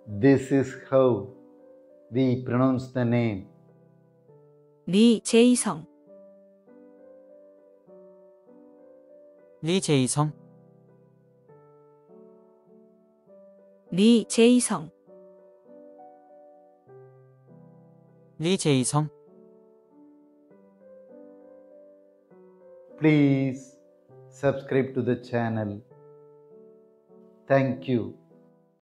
This is how we pronounce the name. 리 제이성, 리 제이성, 리 제이성, 리 제이성. Please subscribe to the channel. Thank you.